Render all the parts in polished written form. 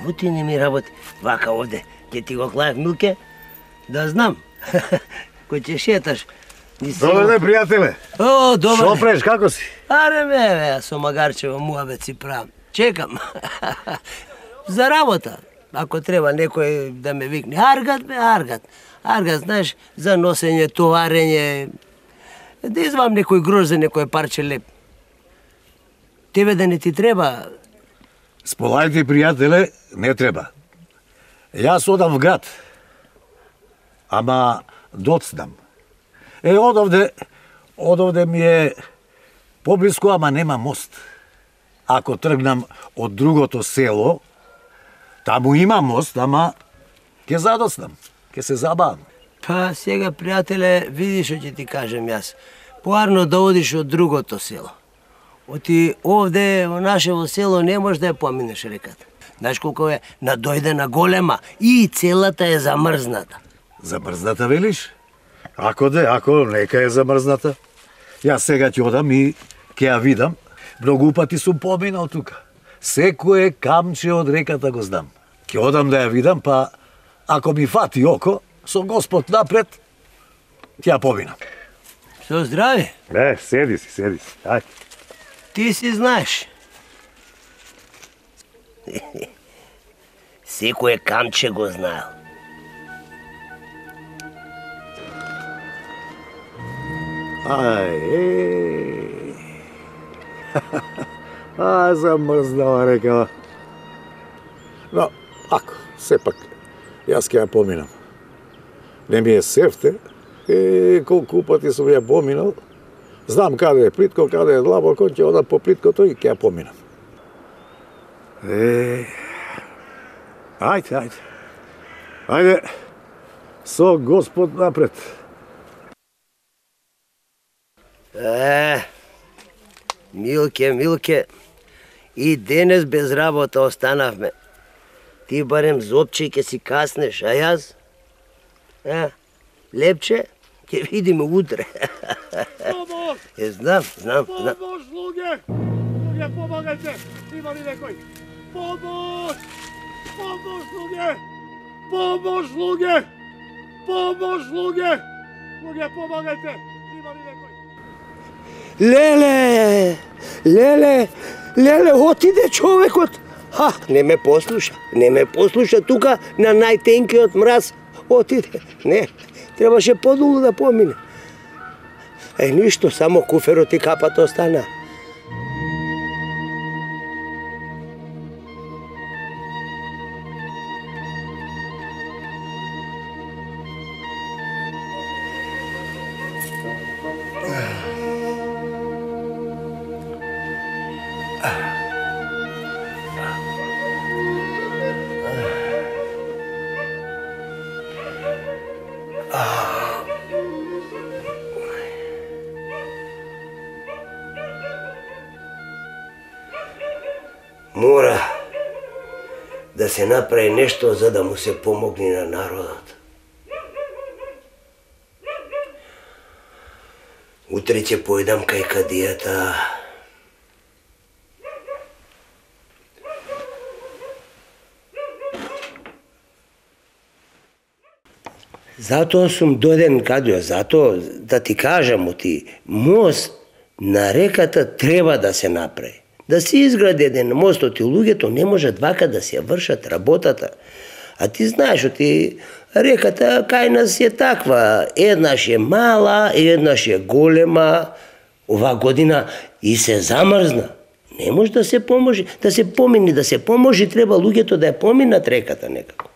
Работи, не ми работи. Вака овде, ке ти го клаев Милке, да знам. Кој ќе шеташ. Добар ден, пријателе. О, добар Шо ден. преш, како си? Аре бе, со магарчево муабет си правам. Чекам. За работа. Ако треба некој да ме викне, аргат бе, аргат. Аргат, знаеш, за носење, товарење. Да извам некој грош за некој парче леп. Тебе да не ти треба. Сполајте, пријателе, не треба. Јас одам в град. Ама доцнам. Одовде ми е поблиску, ама нема мост. Ако тргнам од другото село, таму има мост, ама ќе задоцнам, ќе се забавам. Па сега, пријателе, види што ќе ти кажем јас. Поарно да одиш од другото село. Оти овде, во нашево село, не можеш да ја поминеш реката. Знаеш колко е надојдена голема и целата е замрзната. Замрзната велиш? Ако нека е замрзната. Јас сега ќе одам и ќе ја видам. Многу пати сум поминал тука. Секое камче од реката го знам. Ќе одам да ја видам, па ако ми фати око, со Господ напред, ќе ја поминам. Со здраве. Седи си. Ајде. Ти си знаеш. Секое камче го знаел. Замрзнала река. Но, сепак, јас ќе ја поминам. Не ми е сефте, колку пати сум ја поминал. Знам каде е плитко, каде е длабоко, ќе одам по плиткото и ќе ја поминам. Ајде, со Господ напред. Милке, и денес без работа останавме. Ти барем зопче ќе си каснеш, а јас? Лепче, ќе видиме утре. Помош! Знам. Помош, луѓе! Луѓе, помагајте! Има ли некој? Помош! Помош, луѓе! Помош, луѓе! Помош, луѓе! Луѓе, помагајте! Има ли некој? Леле, отиде човекот. Не ме послуша тука на најтенкиот мраз. Отиде. Не, требаше подолу да помине. Ништо, само куферот и капата остана. Мора да се направи нешто за да му се помогне на народот. Утре ќе појдам кај кадијата. Затоа сум дојден кадио, затоа да ти кажам, мост на реката треба да се направи. Да се изгради еден мостот и луѓето не можат вака да се вршат работата. А ти знаеш, реката кај нас е таква. Еднаш е мала, еднаш е голема. Ова година и се замрзна. Не може да се поможи, да се поможи, треба луѓето да ја поминат реката некако.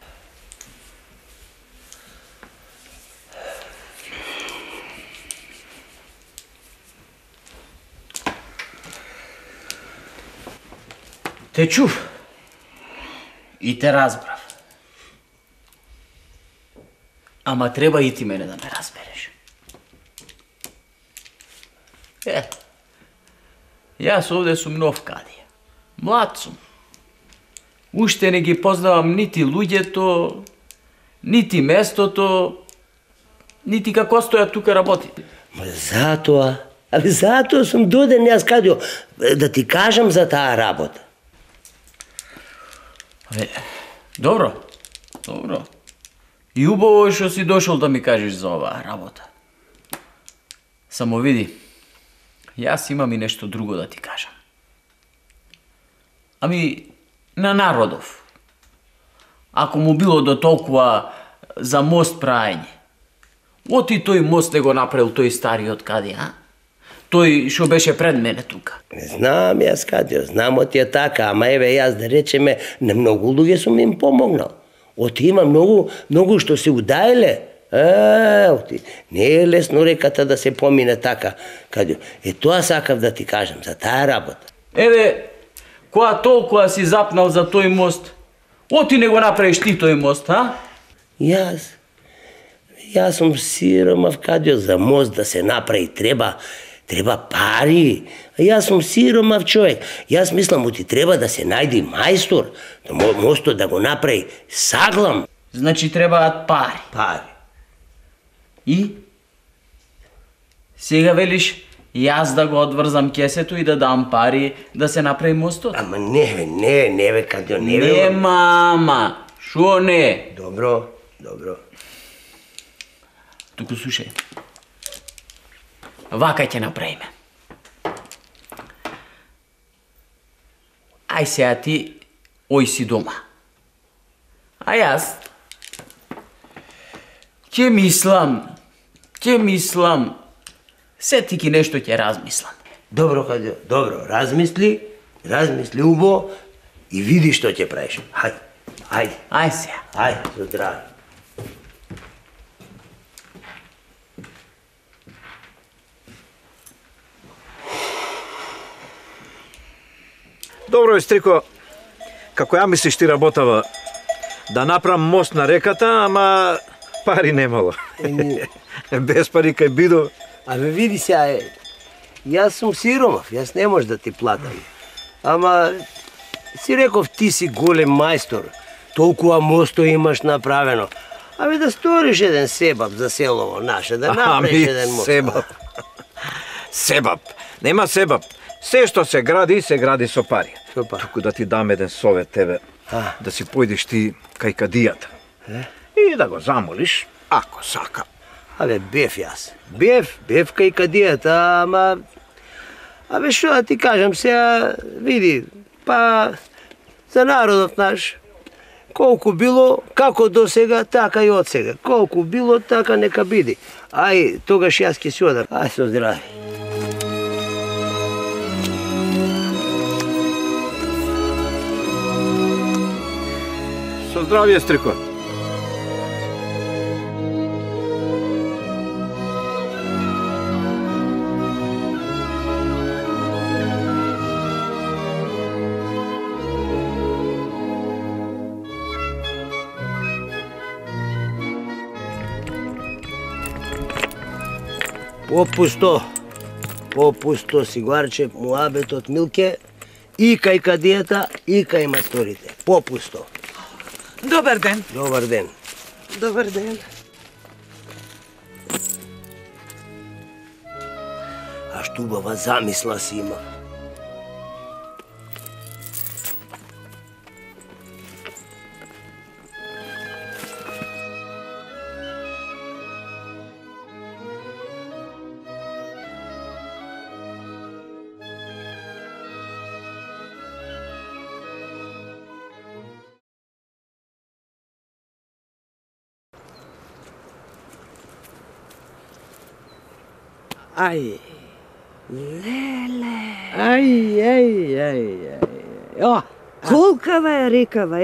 Те чув и те разбрав. Ама треба и ти мене да ме разбереш. Јас овде сум нов кадија. Млад сум. Уште не ги познавам нити луѓето, нити местото, нити како стојат тука работите. Затоа сум доден јас кадио да ти кажам за таа работа. Добро, добро. И убаво е што си дошол да ми кажеш за оваа работа. Само види, јас имам и нешто друго да ти кажам. Ами, на народов. Ако му било до толкова за мост праење, оти тој мост не го направил тој стариот кади, а? Тој што беше пред мене тука. Знам јас Кадио, знам оти е така, ама еве јас да речеме, на многу луѓе сум им помогнал. Оти има многу што се удајле. Оти, не е лесно реката да се помине така, Кадио. Тоа сакав да ти кажам, за таа работа. Еве, која толкова си запнал за тој мост, оти не го направиш ти тој мост, а? Јас сум сиромав, Кадио, за мост да се направи треба пари. Јас сум сиромав човек. Јас мислам, оти треба да се најде мајстор, да мостот да го направи саглам. Значи требаат пари. Пари. И? Сега велиш, јас да го одврзам кесето и да дам пари да се направи мостот? Ама не бе, Кадио, не бе. Не, мама, шо не? Добро. Туку слушај. Вака ќе направиме. Ај сега ти, ој си дома. А јас ќе мислам, сетики нешто ќе размислам. Добро, Кадио, добро. Размисли убо и види што ќе правиш. Хајде. Ај сега. Хајде, со здраве. Добро е, Стрико, како ја мислиш ти работава да направам мост на реката, ама пари немало. Без пари кај бидо. Абе види сега, јас сум сиромав, јас не може да ти платам. Ама си реков ти си голем мајстор, толкова мосто имаш направено. Абе да сториш еден себап за селово наше, да направиш еден мост. Себап. Нема себап. Се што се гради со пари. Туку да ти дам еден совет тебе, да си појдеш ти кај кадијата. И да го замолиш, ако сака. Абе, бев јас. Бев кај кадијата, ама... Абе, што да ти кажам сега, види, па... За народов наш, колку било, како до сега, така и од сега. Колку било, така нека биде. Ај, тогаш јас ќе си одам. Ај, со здраве. Со здравје, Стрико. Попусто сигарче, муабетот Милке, и кај кадијата, и кај масторите. Попусто. Добар ден. Добар ден. Добар ден. А што убава замисла си има. Ај. Леле. Ај. О, Колкава е рекава,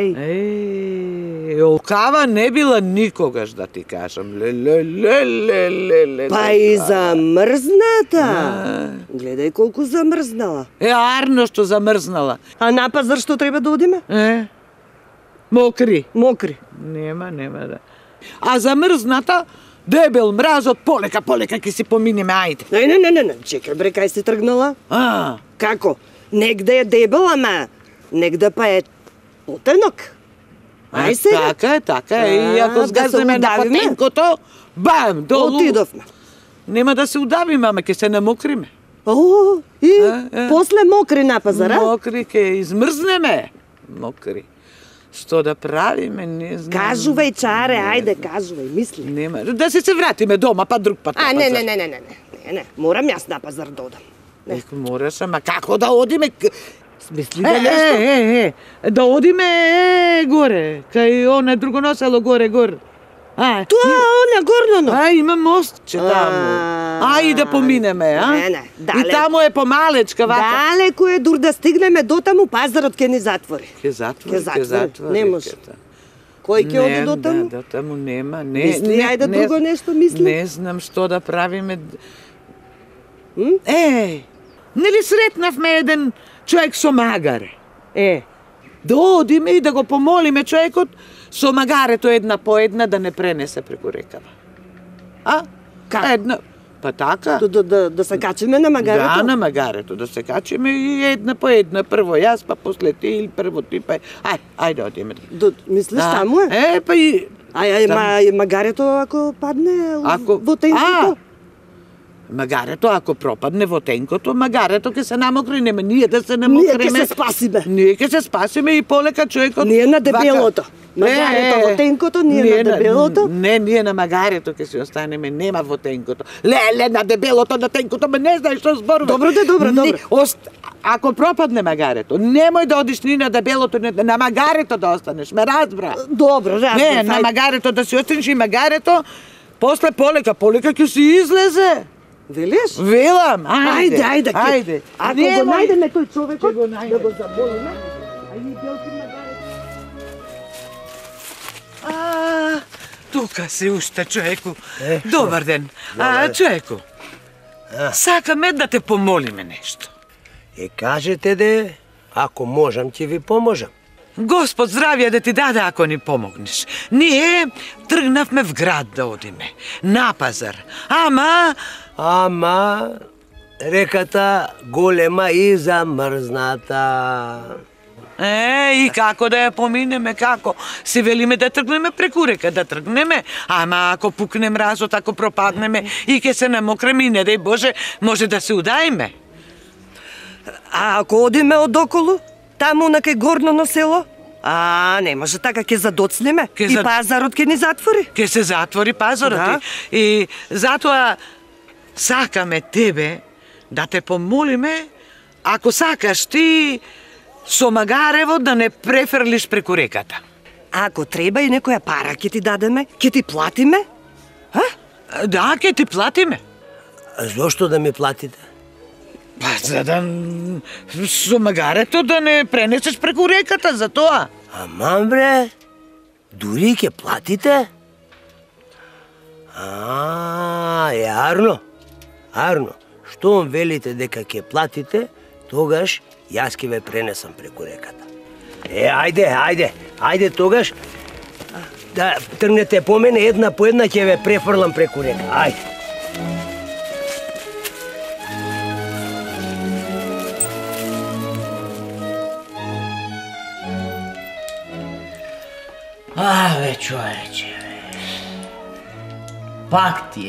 Олкава не била никогаш, да ти кажам. Леле. Па и замрзната. Гледај колку замрзнала. Арно што замрзнала. А на пазар што треба да одиме? Мокри. Нема. Да. А замрзната, дебел мразот, полека ќе си поминеме, ајде. Не, чекај бре, кај си тргнала? Како? Негде е дебел, ама негде па е потенок. Ај сега. Така е. И ако сгазнеме на патенкото, бам, долу. Отидовме. Нема да се удавиме, ама ќе се намокриме. После мокри на пазара? Мокри ќе измрзнеме. Мокри. Што да правиме, не знам. Кажувај, Чаре, ајде, кажувај, мисли. Нема, да се вратиме дома, па друг пат на пазар. Не, морам јас на пазар да одам. Еко мораш, ама како да одиме? Смисли да нешто? Да одиме горе, кај оне друго село горе. Тоа, оне, горно. Има мостче таму. Ај да поминеме, Не, далеко. И таму е помалечка, вака. Далеко е, дур да стигнеме до таму, пазарот ќе ни затвори. Ќе затвори. Не може. Кој ќе оди до таму? Да, таму нема. Мисли, ајде друго нешто мисли. Не знам што да правиме. Нели сретнавме еден човек со магаре? Да одиме и да го помолиме човекот со магарето една по една да не пренесе преку рекава. Како? Една. Па така. Да се качиме на магарето? Да, на магарето, да се качиме и една по една. Прво јас, па после ти, или прво ти, па... Ајде одиме. Мислиш таму е? Па и... Магарето ако падне во тенкото? Магарето ако пропадне во тенкото, магарето ќе се намокри, нема ние да се намокриме. Ние ќе се спасиме. Ние ќе се спасиме и полека човекот... Ние на дебелото. Магарето во тенкото, ние на дебелото. Не, ние на магарето ќе си останеме, нема во тенкото. Леле, на дебелото, на тенкото, ме не знаеш што зборуваш. Добро. Ако пропадне магарето, немој да одиш ни на дебелото, на магарето да останеш, ме разбра. Добро, разбра. Не, на магарето да си останеш и магарето, после полека ќе си излезе. Велиш? Велам, ајде. Ако го најдеме тој човекот, да го заболиме, тука си уште, човеку. Добар ден. Човеку, сакаме да те помолиме нешто. Кажете де, ако можам, ќе ви поможам. Господ здравје да ти даде ако ни помогнеш. Ние тргнавме в град да одиме, на пазар. Ама реката голема и замрзната. И како да ја поминеме, како? Си велиме да тргнеме преку река, да тргнеме. Ама ако пукне мразот, ако пропаднеме и ќе се намокреме и не дај Боже, може да се удаиме. А ако одиме одоколу, таму на кај горно село? Не може така, ќе задоцнеме и пазарот ќе ни затвори. Ќе се затвори пазарот и затоа сакаме тебе да те помолиме, ако сакаш ти со магарево да не префрлиш преку реката. Ако треба и некоја пара ќе ти дадеме, ќе ти платиме? Да, ќе ти платиме. Зошто да ми платите? Па за да со магарето да не пренесеш преку реката, за тоа. Аман бре, дури ќе платите? Јарно. Штом велите дека ќе платите, тогаш јас ќе ве пренесам преку реката. Ајде тогаш да тргнете по мене една по една, ќе ве префрлам преку река. Ајде. Бе, човече, пак ти,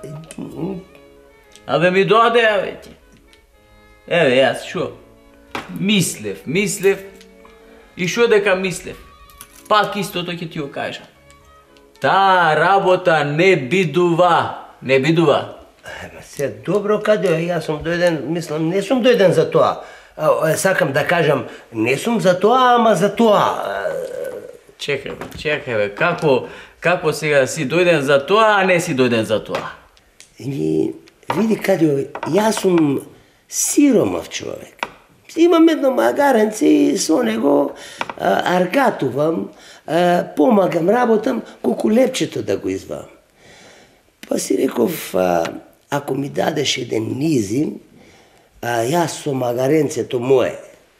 Абе ми дојде, бе ти. Еве, јас, шо? Мислев. И шо дека мислев? Пак истото ќе ти го кажам. Таа работа не бидува. Се добро, каде, јас сум дојден, мислам, не сум дојден за тоа. Сакам да кажам, не сум за тоа, ама за тоа. Чекај бе, како сега си дојден за тоа, а не си дојден за тоа? Види каде, јас сум сиромав човек. Имам едно магаренце и со него аргатувам, помагам, работам, колку лепчето да го извам. Па си реков, ако ми дадеш еден низин, јас со магаренцето мое,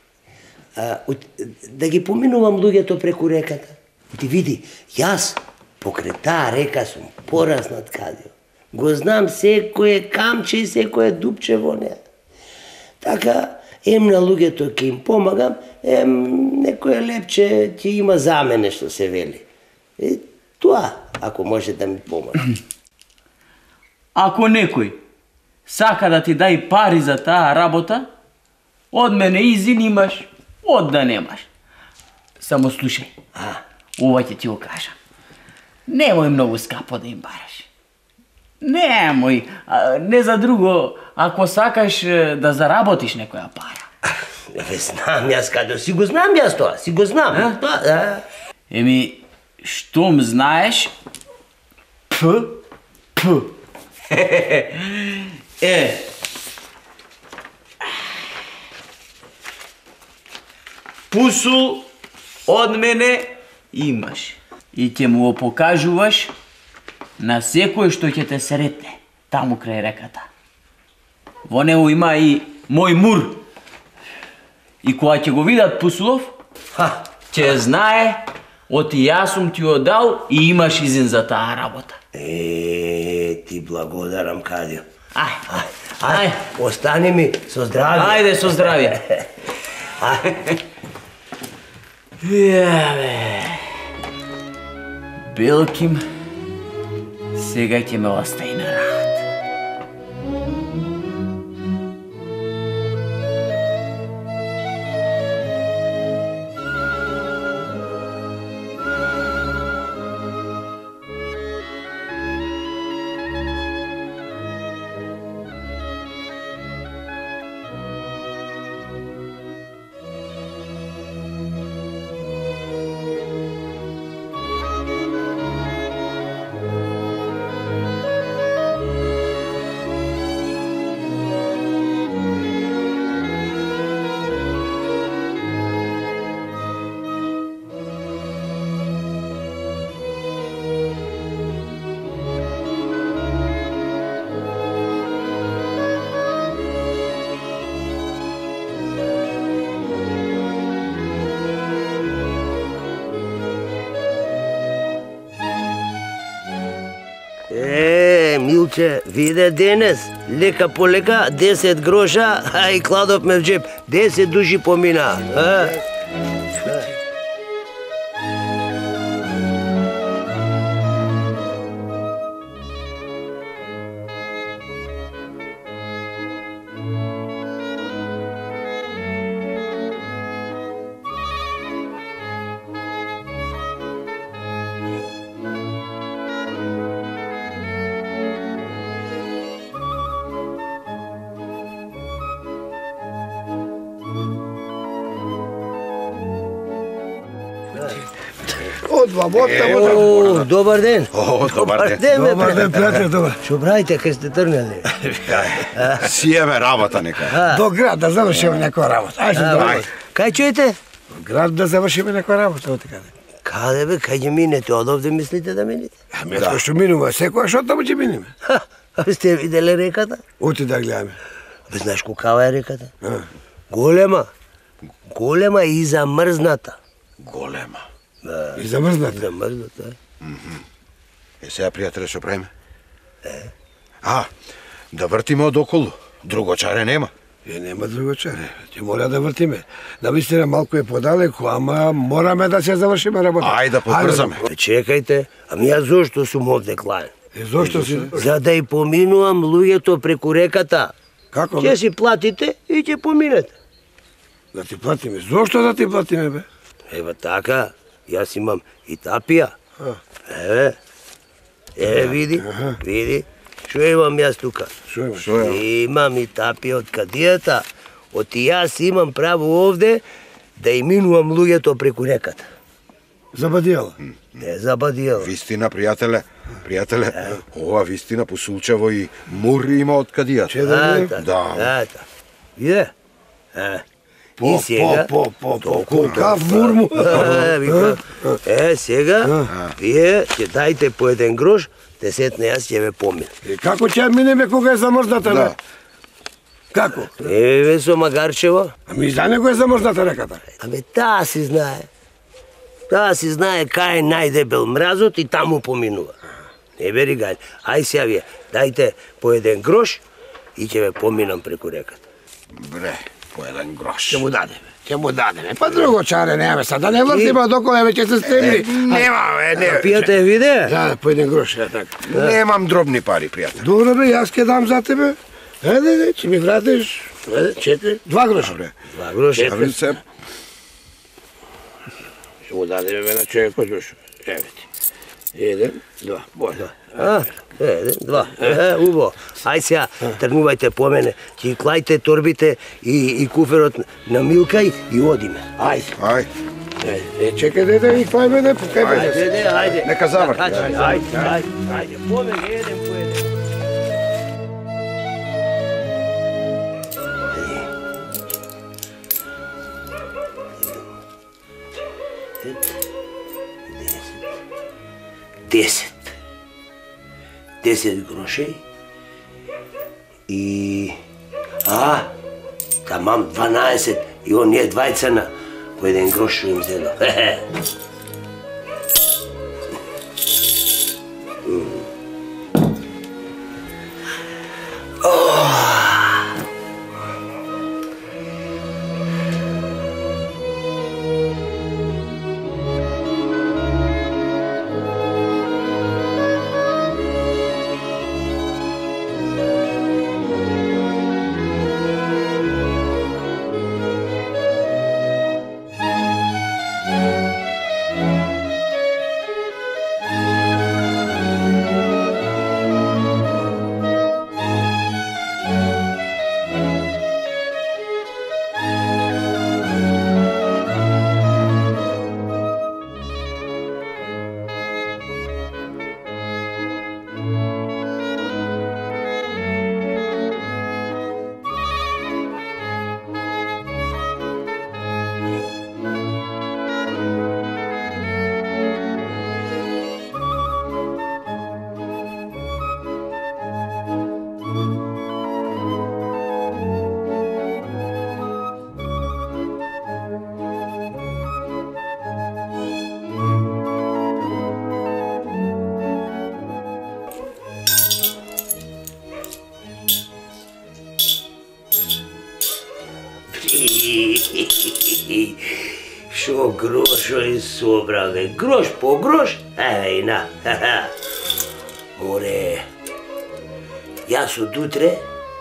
да ги поминувам луѓето преку реката. Ти види, јас покрај таа река сум пораснат кадио. Го знам секое камче и секое дупче во неа. Така, на луѓето ќе им помагам, некој лепче ќе има за мене, што се вели. Тоа, ако може да ми помага. Ако некој сака да ти дај пари за таа работа, од мене изин имаш, од да немаш. Samo slušaj, ovo će ti okažem. Nemoj mnogo skapo da im baraš. Nemoj, ne za drugo, ako sakaš da zarabotiš nekoja para. Znam ja, Skado, si go znam ja to, si go znam. Еми, щом знаеш, пусул од мене имаш и ќе му го покажуваш на секој што ќе те сретне таму крај реката. Во него има и мој мур. И кога ќе го видат Пусулов, ќе знае оти јас сум ти го дал и имаш изин за таа работа. Ти благодарам, Кадио. Ај, Остани ми со здравје. ајде со здравје. Белким сега ќе ме остави на рад. Милче, виде денес, лека по лека, 10 гроша, а и кладовме в джеп. 10 души помина. Добар ден. Добар ден. Добар ден, пријател, добар. Што правите кај сте тргнали? Сиеме работа нека. До град да завршиме некоја работа. Ајде, Кај чуете? град да завршиме некоја работа, оти каде. Каде бе, кај ќе минете? Од овде мислите да минете? Ами, да. Што минува, секоја што таму ќе минеме. Сте виделе реката? Оти да гледаме. Бе, знаеш колкава е реката? Голема. Голема и замрзната. Голема. И замрзната. Замрзната, Сега, пријателе, што правиме? Да вртиме од околу. Друго чаре нема. Нема друго чаре. Ќе мора да вртиме. Навистина малку е подалеку, ама мораме да се завршиме работа. Ајде, побрзаме. Чекајте, ами јас зошто сум овде клаен? Зошто си? За да и поминувам луѓето преку реката. Како? Ќе си платите и ќе поминете. Да ти платиме. Зошто да ти платиме, бе? Ева така, јас имам и тапија. Види, што имам јас тука? Што имам? Имам и тапија од кадијата. Оти јас имам право овде да и минувам луѓето преку реката. Забадијала? Не забадијала. Вистина, пријателе, ова вистина Пусулчево и мур има од кадијата. Да. Виде? И сега... Кав мурму? Сега, вие ќе дајте по еден грош, десетне јас ќе ве поминам. Како ќе минеме кога е замрзната, бе? Како? Еве со магарчево. Ами за него е замрзната реката. Абе, таа си знае. Таа си знае кај е најдебел мразот и таму поминува. Не бери гај. Ај сега вие, дајте по еден грош и ќе ве поминам преку реката. Бре, по еден грош. Ќе му дадеме. Па друго чаре немаме сад. Да не вртиме доколе веќе се стемни. Нема, Пијате виде? Да, по еден грош, така. Немам дробни пари, пријател. Добро бе, јас ќе дам за тебе. Еде, ќе ми вратиш. Еде, 4, 2 гроша. Два гроша. Се му дадеме на човекот душу. Еве ти. 1, 2, може. Два. Убаво. Ај сега, тргнувајте по мене. Ќе клајте торбите и куферот на Милкај и одиме. Ајде. Чекај да ги клајме да покајме. Ајде. Нека заврти. Ајде. По мене, еден по еден. Десет грошей и... тамам 12 и оние двајца на по еден грош што им зедо. Шо грошо и собрале, грош по грош, еве и на. Море, јас од утре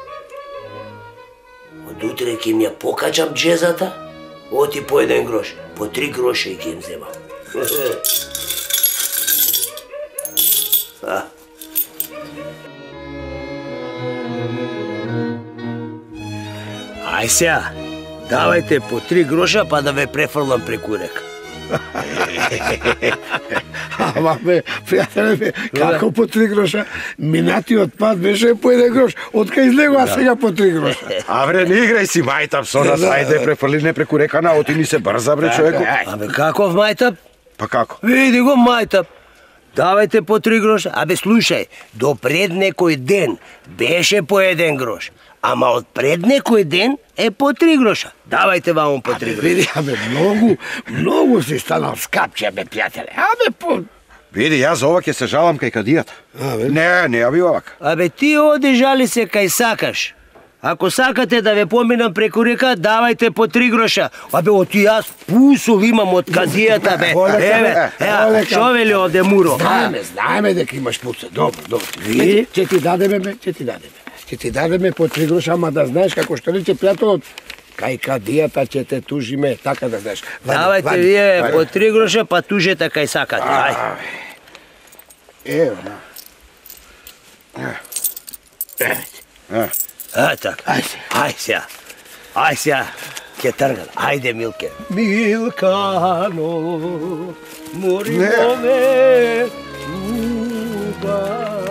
ќе ми ја покачам джезата, оти по еден грош, по 3 гроша и ќе им земам. Ај сега, давајте по 3 гроша па да ве префрлам преку река. Ама бе, пријателе бе, како по 3 гроша? Минатиот пат беше по 1 грош. Откај излего, а сега по 3 гроша. Авре, не играј си мајтап со нас, ајде префрли не преку река на оти ни се брза бре човеко. Абе каков мајтап? Па како? Види го мајтап. Давајте по 3 гроша. Абе слушај, до пред некој ден беше по 1 грош. Ама од пред некој ден е по 3 гроша. Давајте ваму по 3 гроша. Види, абе, многу си станал скапче, бе, пријателе. Абе, по... Види, јас за ова ќе се жалам кај кадијата. Не јави овака. Абе, ти оди жали се кај сакаш. Ако сакате да ве поминам преку река, давајте по 3 гроша. Абе, оти јас пусул имам од кадијата, бе. Еве, шо вели овде Муро? Знаеме дека имаш пуца. Добро. Види, ќе ти дадеме, Ќе ти дадеме по 3 гроша, ама да знаеш како што рече пријателот, кај кадијата ќе те тужиме, така да знаеш. Давајте вие по 3 гроша, па тужете кај сакате. Ај. Ево, Така. Ај сега. Ќе тргам. Ајде, Милке. Милкано, мориме, убава.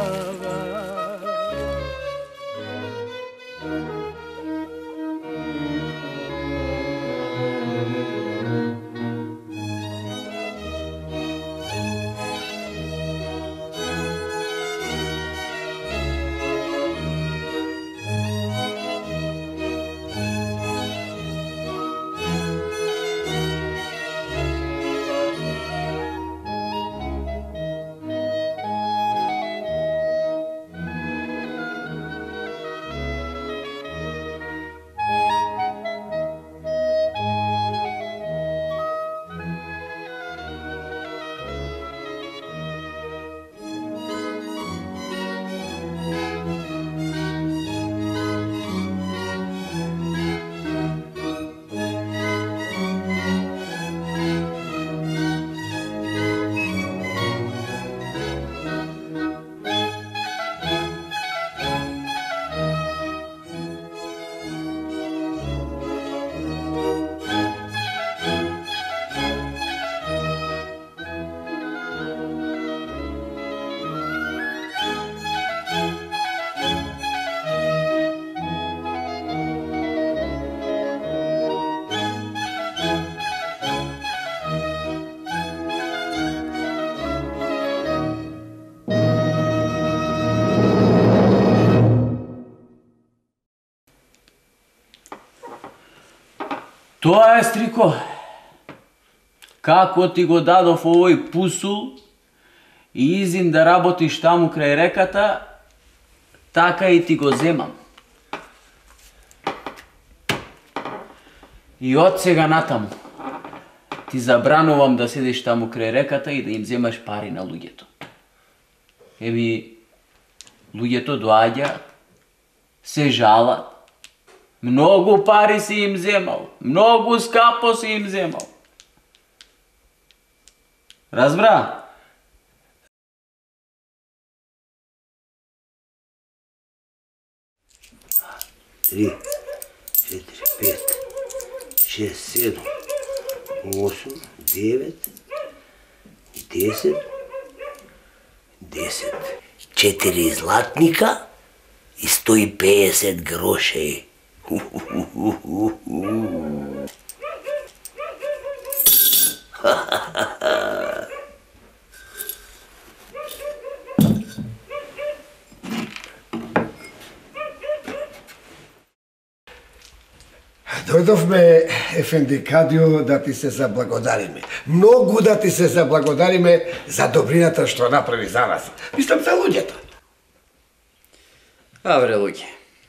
Тоа е, стрико. Како ти го дадов овој пусул и изим да работиш таму крај реката, така и ти го земам. И од сега натаму ти забранувам да седиш таму крај реката и да им земаш пари на луѓето. Еби, луѓето доаѓа, се жалат. Многу пари си им земал, многу скапо си им земал. Разбра? 3, 4, 5, 6, 7, 8, 9, 10, 10. 4 златника и 150 грошей. Дојдовме, Ефенди Кадио, да ти се заблагодариме. Многу да ти се заблагодариме за добрината што направи за нас. Мислам за луѓето. Абре, луѓе.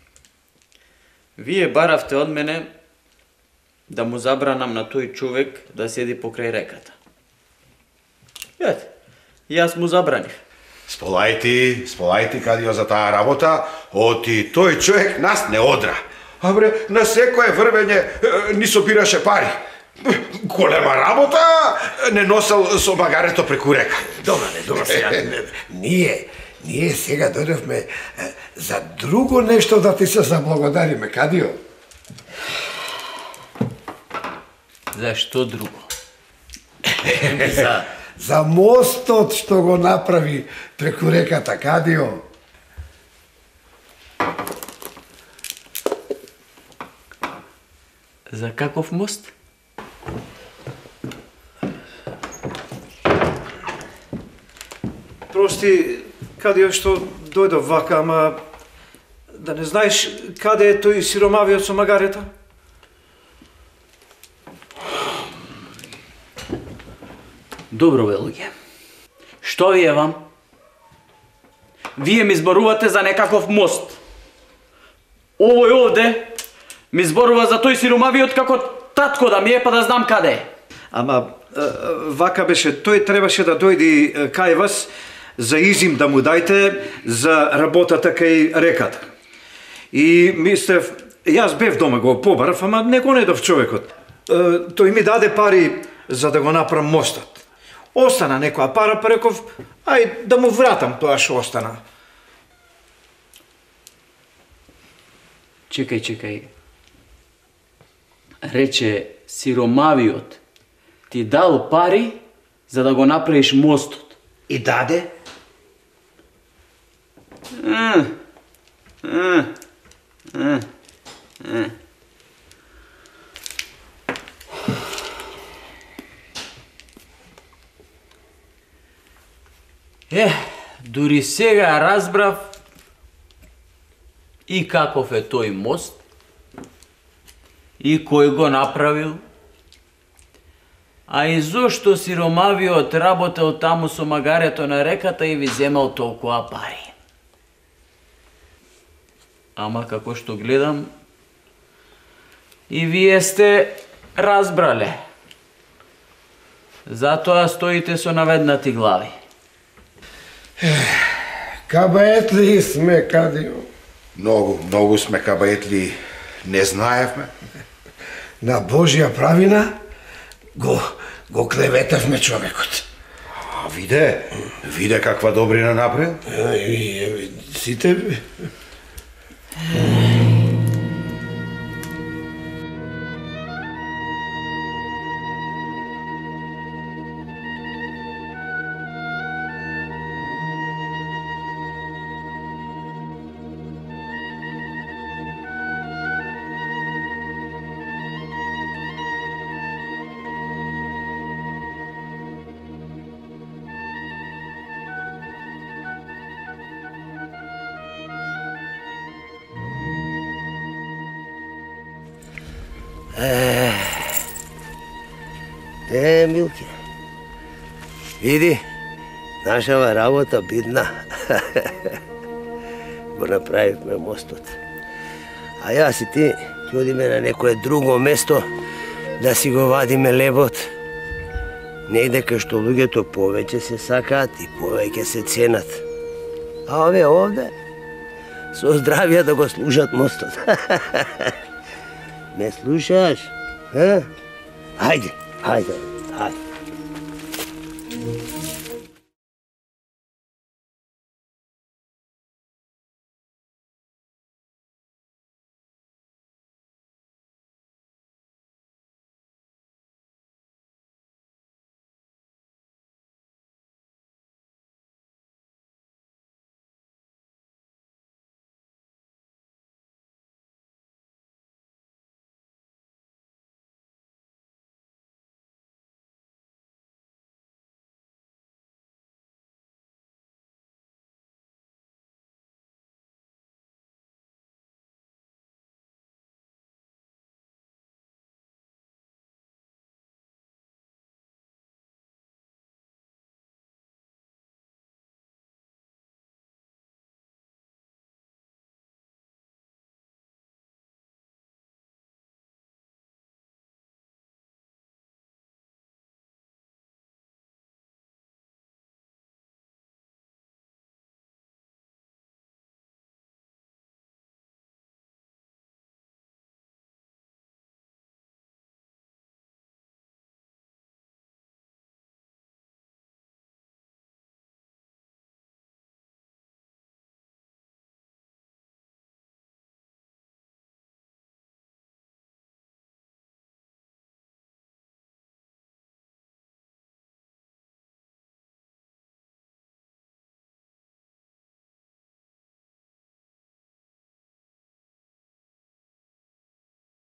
Вие баравте од мене да му забранам на тој човек да седи покрај реката. Ете, јас му забранив. Сполајте, Кадио, за таа работа, оти тој човек нас не одра. Абре, на секое врвење ни собираше пари. Голема работа не носел со магарето преку река. Добре, сега. Ние сега дојдовме за друго нешто да ти се заблагодариме, Кадио. За што друго? За мостот што го направи преку реката, Кадио. За каков мост? Прости, Кадио, што дојдов вака, ама да не знаеш каде е тој сиромавиот со магарета? Добро, бе, луѓе. Што ви е вам? Вие ми зборувате за некаков мост. Овој овде ми зборува за тој сиромавиот како татко да ми е, па да знам каде е. Ама, вака беше, тој требаше да дојди кај вас за изим да му дајте за работата кај реката. И мислев, јас бев дома го побарав, ама не го недов човекот. Тој ми даде пари за да го направам мостот. Остана некоја пара, па реков, ај да му вратам тоа што остана. Чекај. Рече, сиромавиот ти дал пари за да го направиш мостот. И даде? Дури сега разбрав и каков е тој мост, и кој го направил, а и зошто сиромавиот работел таму со магарето на реката и ви земал толкова пари. Ама како што гледам, и вие сте разбрале. Затоа стоите со наведнати глави. Кабаетли сме, Кадио. Многу сме кабаетли, не знаевме. На Божја правина го клеветавме човекот. А виде каква добрина направил. Сите... Милке, види, нашава работа бидна. Го направивме мостот. А јас и ти ќе одиме на некое друго место да си го вадиме лебот. Негде кај што луѓето повеќе се сакаат и повеќе се ценат. А овие овде со здравија да го служат мостот. Ме слушаш? Ајде, ајде, ајде.